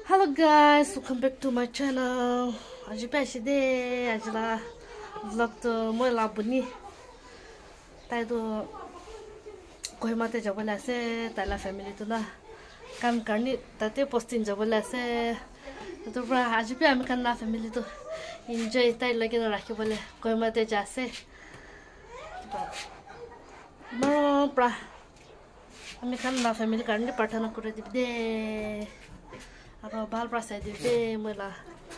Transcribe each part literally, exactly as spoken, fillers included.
Hello guys, welcome back to my channel. Aji pe shi de aji la vlog to moi la buni. Tai do koi ma te jabo la se tai la family to na kam karni ta te posting jabo la se to bra aji pe am kan na family to enjoy tai lagi na rakhi bole koi ma te ja se. No bra ami kan na family karni pathana kore dib de. Apa bal prasai di be mula.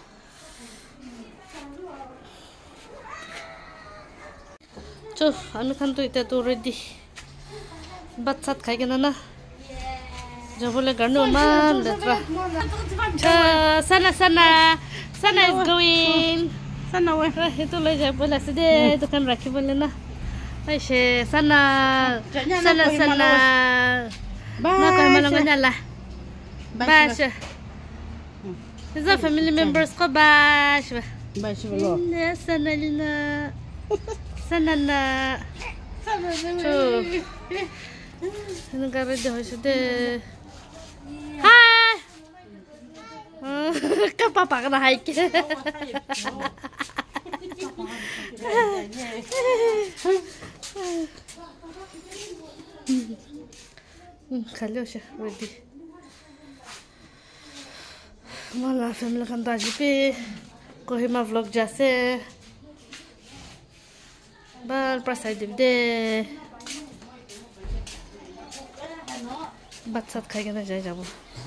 Cuh, ami kan tu itu tu ready. Batsat kai kena na. Jabule garnu man letra. Cuh, sana sana sana is going. Sana we. Itu le jabule sede itu kan rakhi bole na. Aisyah sana sana sana. Nak kau malam mana lah? Bash. Is that family members ko bash? Bash velo. Ne sana na. Sana na. Sana na. Ano ka ready ho siya? Hi. Kapapa ka na hike. Kalyo siya ready. Mala family kan taji pe Kohima vlog jase bal prasai de batsat khai kena jai jabo.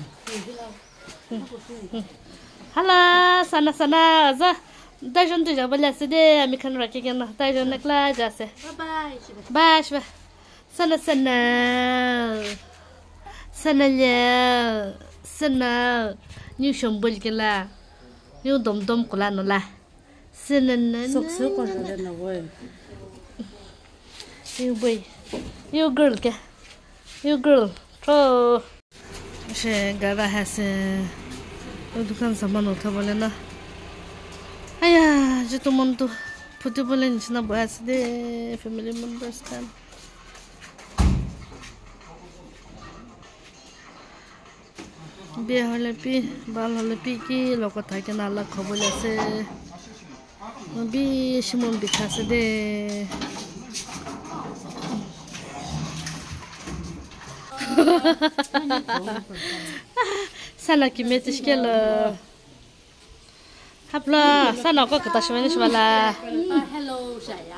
Hala sana sana za dajon tu jabo la se de ami kan rakhi kena dajon nakla jase bye bye bye sana sana sana ya sana New Shambul kela, new dom dom kula nola. Sinan. Sok sok kau sudah nak boy. You boy, you girl ke, you girl. To. She gara hase. Dukan saman utha bole na. Aya, jitu mon tu putih bole nisna bahas de family members kan. Biar halepi, bal halepi ki loko thai ke nala khobol ase, bi shimon bikhase de. Sana ki metish kela. Hapla, sana ko kata shmene shwala. Hello saya.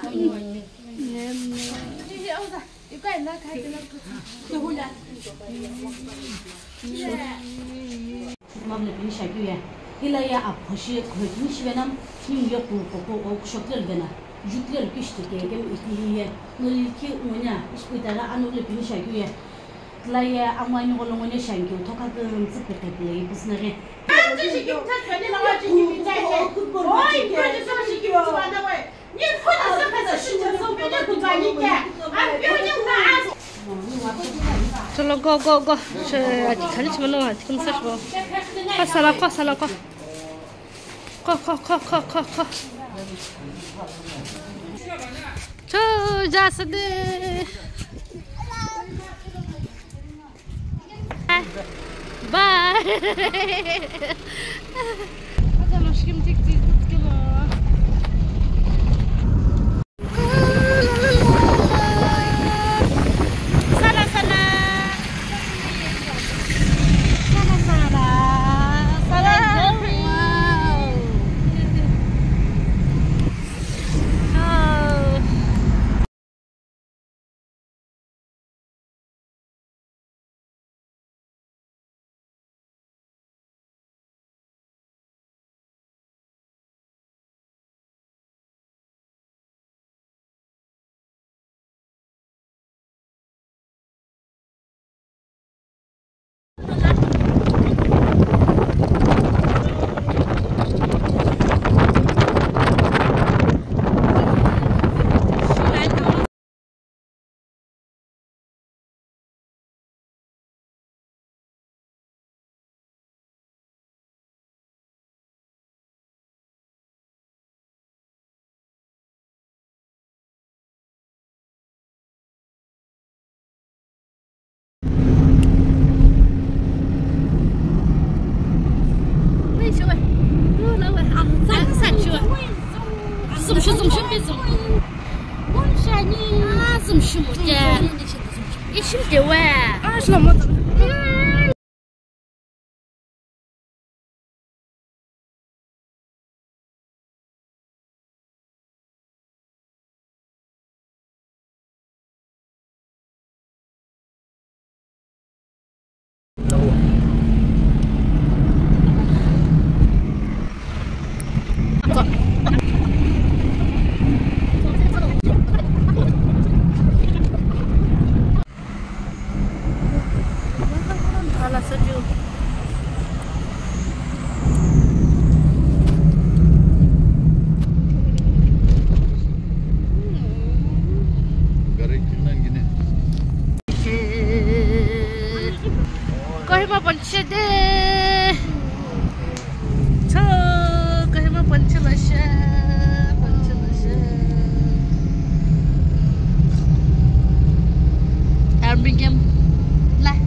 Mamle bini şakıyor ya. Hilaya aphoshi khoyni shvenam nim yok bu ko ko shokler gena. Jutler kişti ke gem ihliye. Nolki onya ispitala anole bini şakıyor ya. Hilaya amani golongone şankyo toka gım zıpete play busnare. Chalo go go go. She aji khali chmano aji kun sa shbo. Ko sala ko sala ko. Ko ko ko ko ko ko. Cho jasade. Bye. Hadi aşkım tek tek 怎么说？怎么说？别怎么？我啥呢？啊，怎么说的？一起给我。啊，什么的？Kahima panci deh, so kahima panci lasha, panci lasha. Birmingham, lah.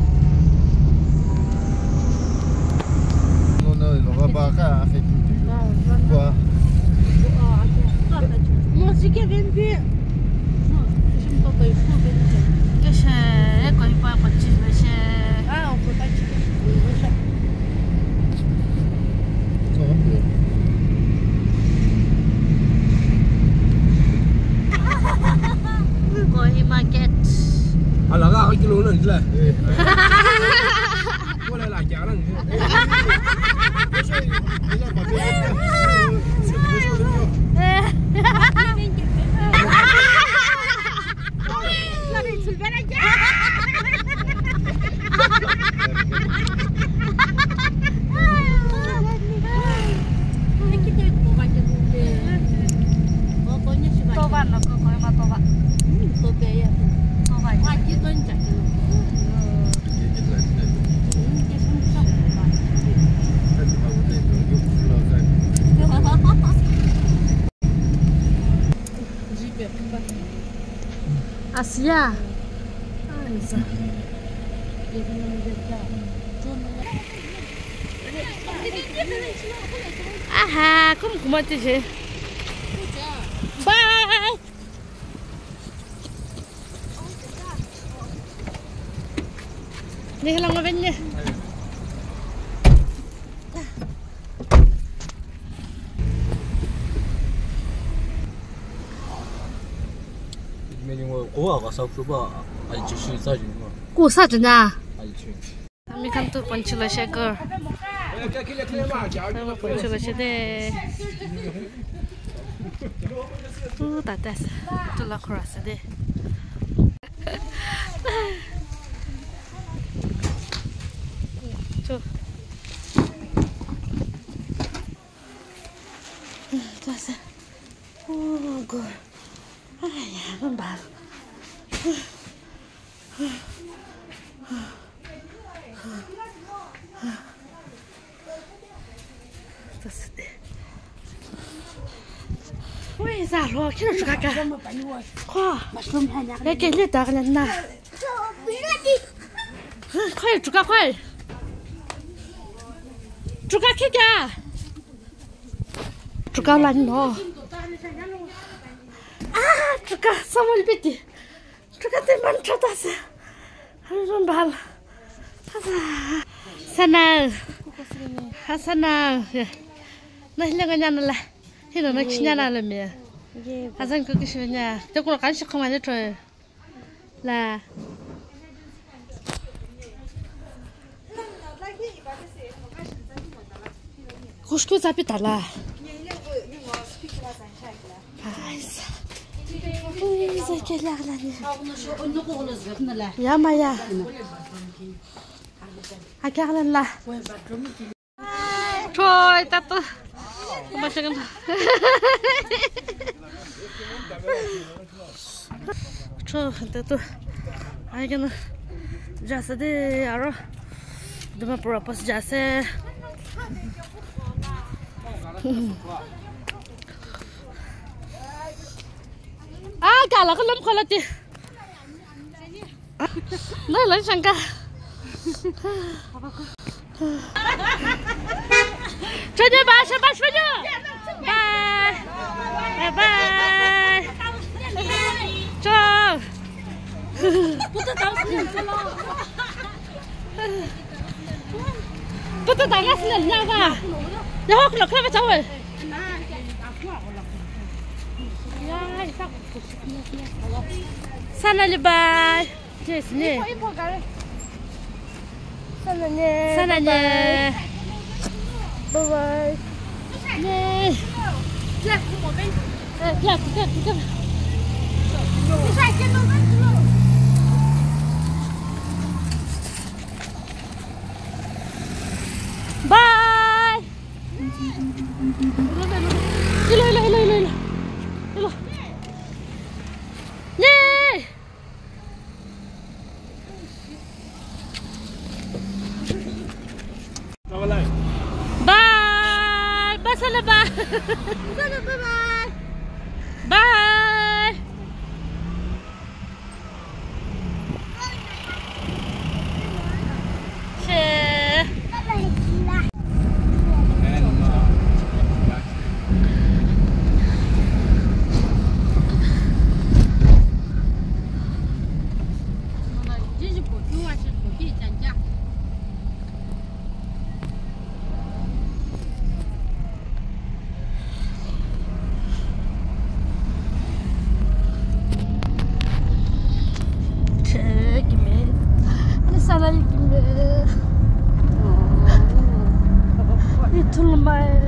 No, no, lo va para acá, quoi? Moi, c'est qu'il vient bien. Non, je me tente il faut venir. Qu'est-ce que kahima panci lasha? Ah, on peut pas dire. Ça va peu. Kahima get. Ala ka cái kilo nữa chứ. Có lại lại chả lắm. Tovan nó có coi mà tovan. Tovan ya. Tovan. Wah, kita enggak. Asia. Aha, kamu kemana sih? Bye. Ni lang ngawen niya. Mình ngồi cố ở cả sau số ba, ai chỉ suy sao chứ mà. Cô sao thế nào? Ai chỉ. Kami kan tu pancila shaker. Kami pancila shade. Oh, tatas. Tu la cross de. Tu. Tas. Oh, god. Ay, man ba. Ôi già rồi, cái nào chú cả khoa, lấy cái lưỡi đào lên nè, khoai chú cả khoai, chú cả kia kìa, chú cả lên nó, à chú cả sao mới biết đi, chú cả tìm ăn cho ta xem, hắn run bal, sana, Hasana, này là cái nhà này là, thì nó nói cái nhà này là mẹ. Hasan cứ cái gì nhà, tôi cũng cảm thấy không ai chơi là Kuş göz abi tala. Ay, zekeler lan. Ya Maya. Hakarlan la. Troy tato. Masyadong. Troy tato. Ay gana. Jasa de aro. Duma propose jasa. Ah, kala ko lang kulat eh. Nah, lang siyang ka. Try niyo ba? Siya ba? Bye! 不知道是哪个了。 不知道那是人家吧？然后老看不着喂。sana lebar. Yes ni. Sananya. Sananya. Bye bye. Ni. Là một bên. Eh, ya, kita kita. Đi sai chân đâu đấy. Bye. Hello, hello, hello, hello. Hello. Yay! Đâu lại? Bye. Bye sana bye. Sana bye bye. Bye. Share. Sana gitme. Yutulmay.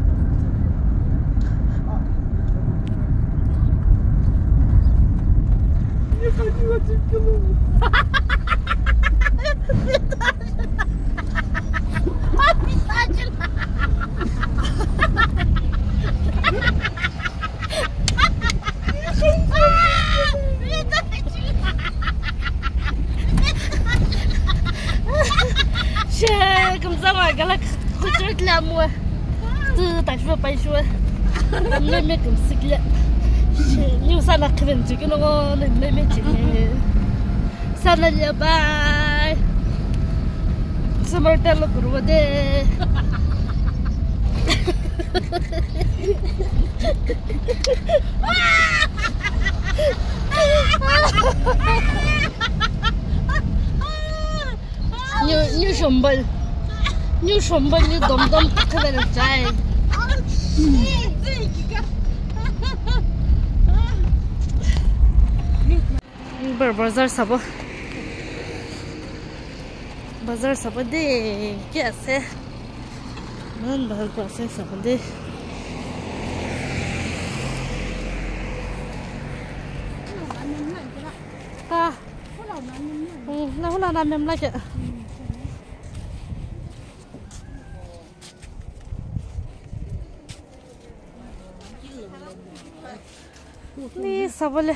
Не ходила тикину. Обязательно. Share, comme ça, moi, galak, khujut la moi. Tu t'as joué pas joué. Le mec comme c'est que nous ça n'a qu'un truc, nous on le mec. Ça n'a rien pas. Ça m'a été le gros de. Như như sầm bần, như sầm bần như đom đom cái này là trái. Ber bazar sabah, bazar sabah de कैसे? Man bazar कैसे sabah de? À, ừ, nó là làm em lại kìa. Ni sabole.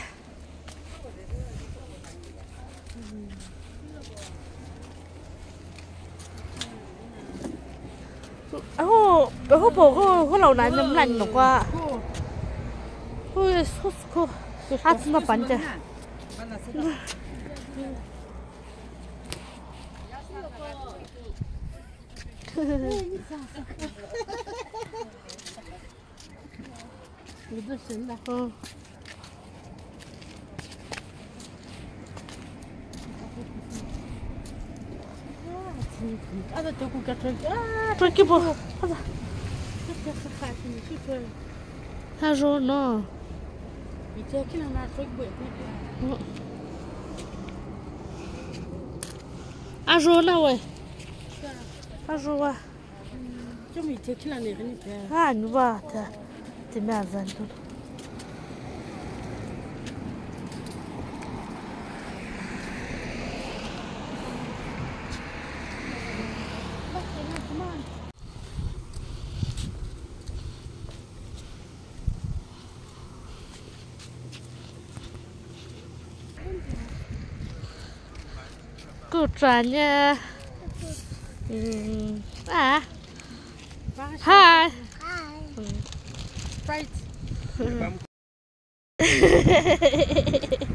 Ô, bố bố cô cô lâu nay em lạnh nó quá. Ôi, sốt cô. À, nó bắn chứ. Ừ. Ada tu aku kata, ah, Pergi po. kita khát ni chút thôi. Ha rồi nó. Vì thế cái nào nói bự bự. À rồi nó vậy. À rồi à. Cho mình thế cái nào này cái này. À nu ba ta. Thì mẹ dần thôi. Cô trả nha. Ừ. À. Hi. Hi. Right.